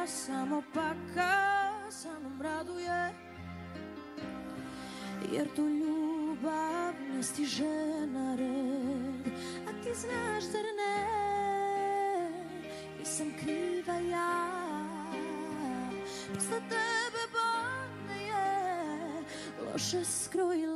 samo pakao sa mnom raduje, jer tu ljubav ne stiže na red. A ti znaš zar ne, nisam kriva ja, posle tebe bolne je, loše skrojila